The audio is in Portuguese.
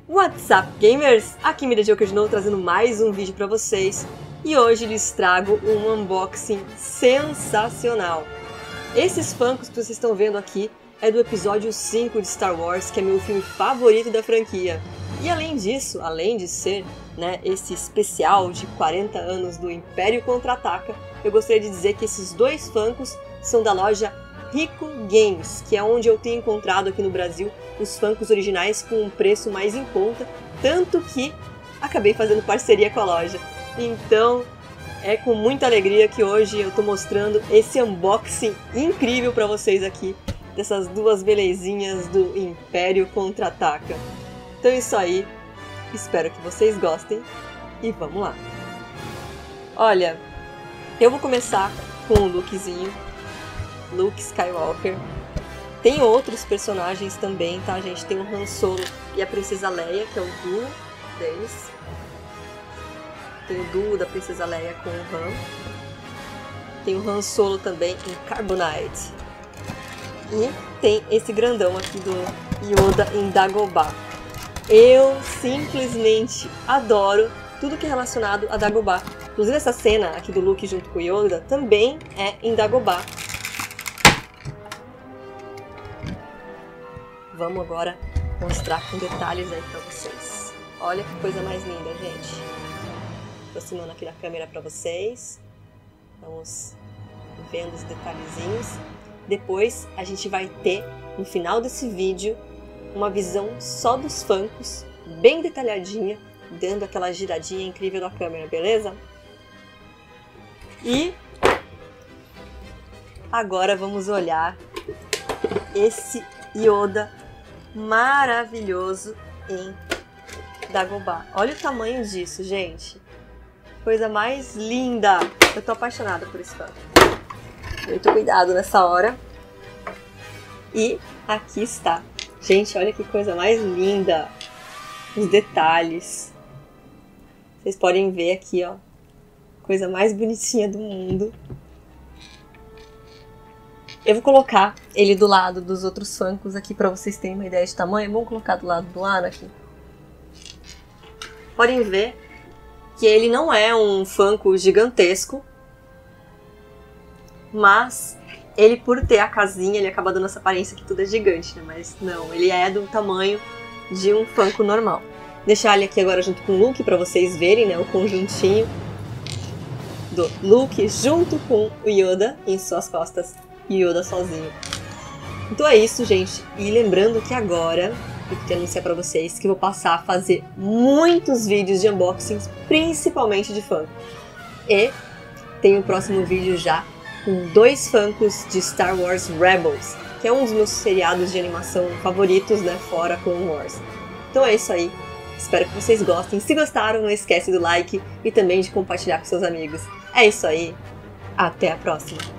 What's up, gamers? Aqui Mira Joker de novo trazendo mais um vídeo pra vocês. E hoje lhes trago um unboxing sensacional. Esses Funkos que vocês estão vendo aqui é do episódio 5 de Star Wars, que é meu filme favorito da franquia. E além disso, além de ser esse especial de 40 anos do Império Contra-Ataca, eu gostaria de dizer que esses dois Funkos são da loja Rico Games, que é onde eu tenho encontrado aqui no Brasil os Funkos originais com um preço mais em conta, tanto que acabei fazendo parceria com a loja. Então é com muita alegria que hoje eu tô mostrando esse unboxing incrível para vocês aqui, dessas duas belezinhas do Império Contra-Ataca. Então é isso aí, espero que vocês gostem e vamos lá. Olha, eu vou começar com o lookzinho, Luke Skywalker. Tem outros personagens também, tá, gente? Tem o Han Solo e a Princesa Leia, que é o duo deles. Tem o duo da Princesa Leia com o Han. Tem o Han Solo também em Carbonite. E tem esse grandão aqui do Yoda em Dagobah. Eu simplesmente adoro tudo que é relacionado a Dagobah. Inclusive essa cena aqui do Luke junto com o Yoda também é em Dagobah. Vamos agora mostrar com detalhes aí pra vocês. Olha que coisa mais linda, gente. Aproximando aqui da câmera pra vocês. Vamos vendo os detalhezinhos. Depois a gente vai ter, no final desse vídeo, uma visão só dos Funkos, bem detalhadinha, dando aquela giradinha incrível da câmera, beleza? E agora vamos olhar esse Yoda maravilhoso em Dagobah. Olha o tamanho disso, gente. Coisa mais linda. Eu tô apaixonada por esse Funko. Muito cuidado nessa hora. E aqui está. Gente, olha que coisa mais linda. Os detalhes. Vocês podem ver aqui, ó. Coisa mais bonitinha do mundo. Eu vou colocar ele do lado dos outros Funkos aqui pra vocês terem uma ideia de tamanho. Vamos colocar do lado do aqui. Podem ver que ele não é um Funko gigantesco, mas ele, por ter a casinha, ele acaba dando essa aparência que tudo é gigante, né? Mas não, ele é do tamanho de um Funko normal. Deixar ele aqui agora junto com o Luke pra vocês verem, né? O conjuntinho do Luke junto com o Yoda em suas costas. E Yoda sozinho. Então é isso, gente. E lembrando que agora eu quero anunciar pra vocês que eu vou passar a fazer muitos vídeos de unboxings, principalmente de Funko. E tem o próximo vídeo já com dois Funkos de Star Wars Rebels, que é um dos meus seriados de animação favoritos, né? Fora Clone Wars. Então é isso aí. Espero que vocês gostem. Se gostaram, não esquece do like e também de compartilhar com seus amigos. É isso aí. Até a próxima.